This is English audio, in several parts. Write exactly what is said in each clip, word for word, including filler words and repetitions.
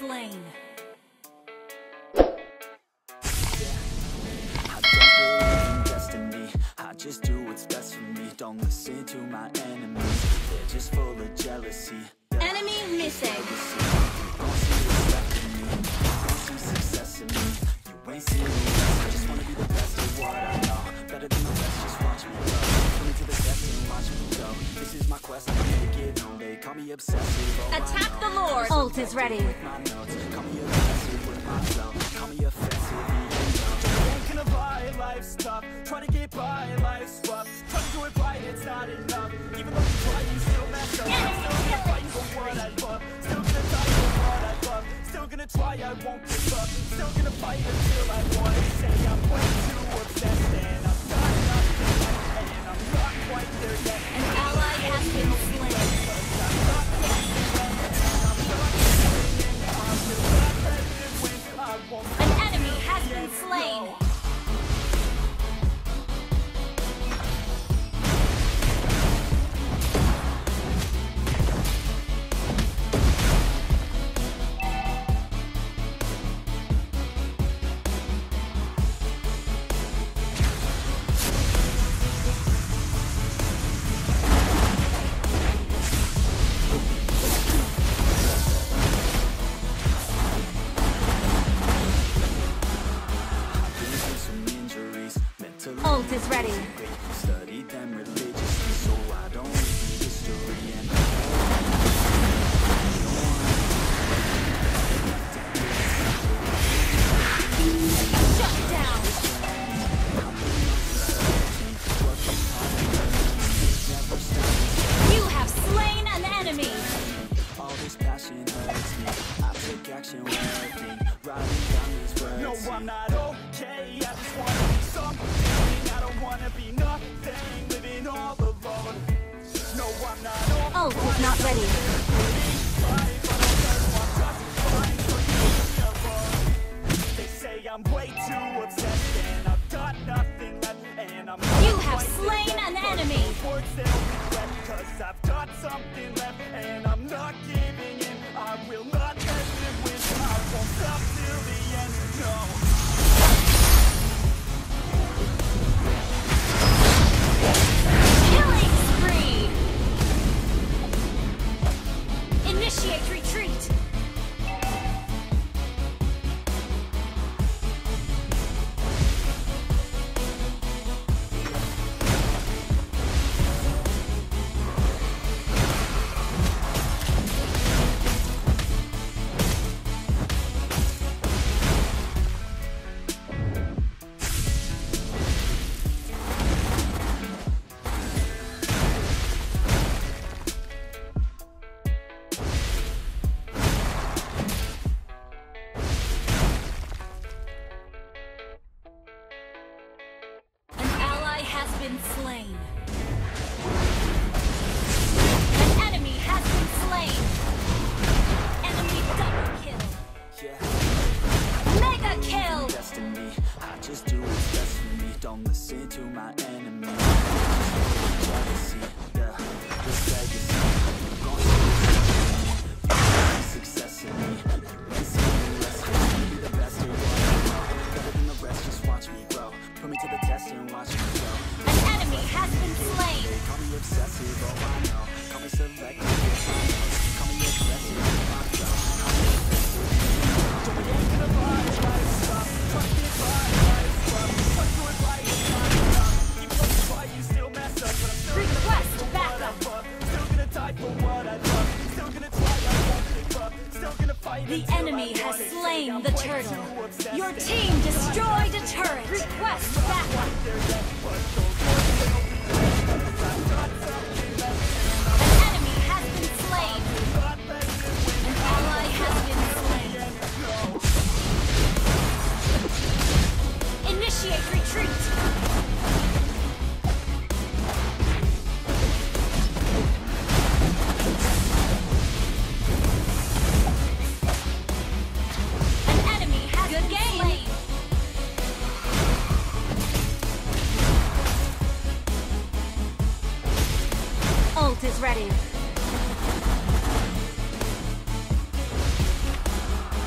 slain. I just do what's best for me. Don't listen to my enemies. They're just full of jealousy. Enemy missing. Don't see respect in me. Don't see success in me. You ain't seen me. I just wanna be the best at what I know. Better than the rest, just watch me go. Put me to the test and watch me go. This is my quest, I need to get home. They call me obsessive. Oh, Attack the Lord. Ult is ready. My notes. Call me obsessive with my flow. Call me offensive, even though ain't gonna buy, life's tough. Try to get by, life's rough. Try to do it right, it's not enough. Even though you try, you still mess up. I'm still gonna fight for what I love. Still gonna die for what I love. Still gonna try, I won't give up. Still gonna fight until I want it. Say I'm way too obsessed and I'm not nothing left, and I'm not quite there yet. An ally has been slain. I'm not quite there yet, and I'm not winning. I will not let it win. I won't. An enemy has been slain. Ult is ready. Study them religiously, so I don't read history and Shut down. You have slain an enemy. all this passion hurts me. I take action when I think, writing down these words. No, I'm not okay. I just wanna be something. I don't wanna be nothing, living all alone. No, I'm not okay. Ult is not ready. They say I'm way too obsessed and I've got nothing left, and I'm You have slain an enemy. Cause I've got something left and I'm not giving in. I will not let it win. I won't stop till the end. No. Killing spree. Initiate retreat. Has been slain. An enemy has been slain. Enemy double kill. Yeah. Mega kill. Destiny. I just do what's best for me. Don't listen to my enemies. Jealousy. Yeah. This legacy. I'm gonna see success in me. You ain't seen me less. I just wanna be the best at what I know. Better than the rest. Just watch me grow. Put me to the test and watch me grow. An enemy has been slain. They call me obsessive, oh I know. Call me selective, yes I know. Call me aggressive, my flow. Call me offensive, don't be ain't gonna buy life's stuff. Try to get by life's rough. Try to do it right, it's not enough. Even though you try, you still mess up. But I'm still gonna Request fight for what I backup. love. Still gonna die for what I love. Still gonna try, I won't give up. Still gonna fight The until enemy I has want it. slain I'm the way turtle. too obsessed Your and team destroyed a turret. Request backup. there yet, but those words will be left. 'Cause I've got something left. An enemy has been slain. An ally has been slain. Initiate retreat. An enemy has been slain. Ult is ready.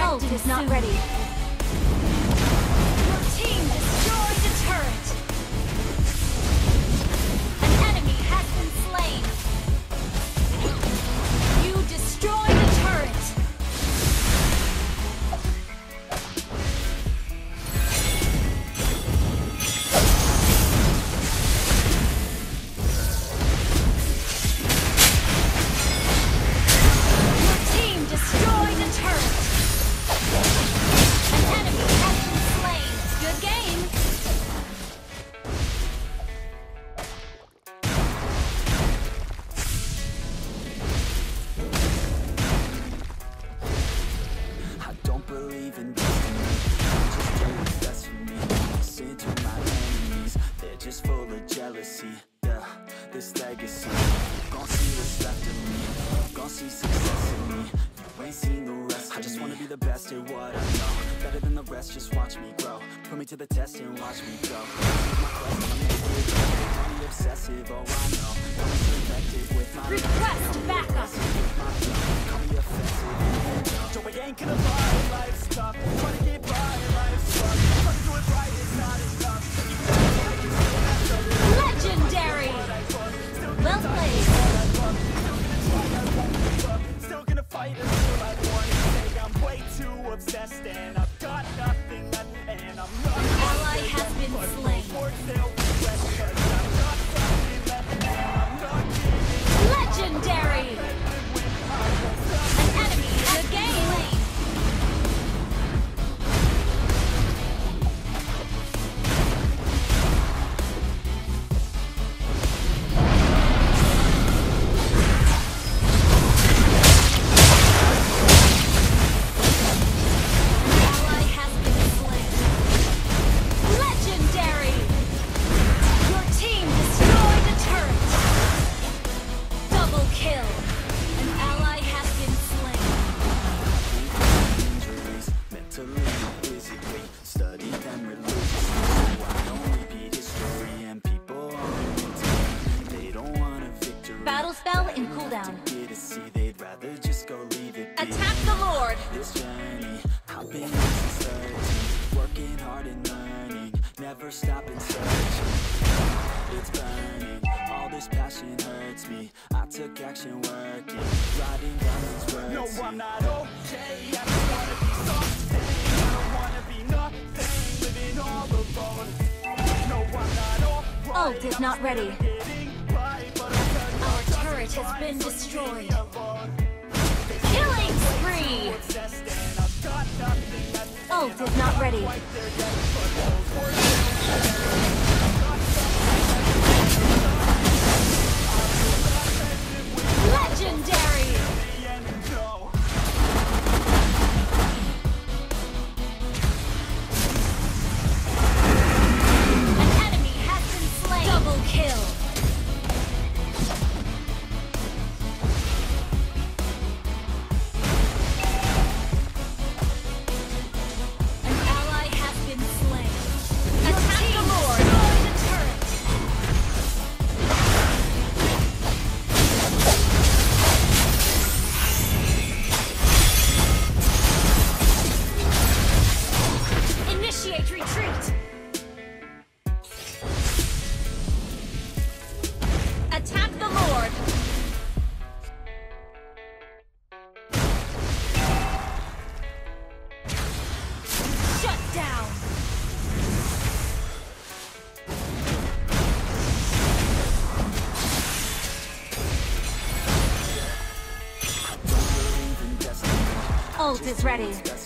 Ult is not ready. Your team destroyed the turret. An enemy has been slain. You destroyed the turret. Your team destroyed the turret. An enemy has been slain. Good game. I don't believe in destiny. I just do what's best for me. Listen to my enemies, they're just full of jealousy. Yeah, this legacy, gon' see what's left of me. Gon' see success in me. You ain't seen the rest of I just wanna be the best at what I know. Better than the rest, just watch me grow. Put me to the test and watch me go. This is my quest, I'ma make it go. Call me obsessive, oh I know. Call me effective with my Request backup. Call me offensive. So we ain't gonna buy life's tough. Try to get by life's tough. Try to do it right, it's not enough. Legendary. Well played. Still gonna fight until I want to say I'm way too obsessed and I've got nothing left and I'm not. An ally has been slain. Legendary. An enemy has been slain. Ally has been slain. Legendary! Your team destroyed the turret. Double kill. An ally has been slain. Injuries, mentally and physically, study them religiously. So I don't repeat history and people are into me. They don't want a victory. Battle spell in Bad enough cooldown. to get a C, they'd rather just go leave it be. Attack the Lord. This journey, I've been here since thirteen, working hard and learning, never stopping searching. It's burning, all this passion hurts me. I took action working, writing down these words. No, I'm not okay, I just wanna be something. I don't wanna be nothing, living all alone. No, I'm not alright, Ult is not ready. getting by, but I'll tell you Our it doesn't turret has fine, been so destroyed. leave me alone. Killing spree. Obsessed and I've got nothing left. Ult is not ready. Quite there yet, but those words I've got Legendary. the end and go. An enemy has been slain. Double kill. An ally has been slain. Attack the Lord. Destroy the turret. Initiate retreat. Attack the Lord. Shut down. Believe in destiny. Ult is ready.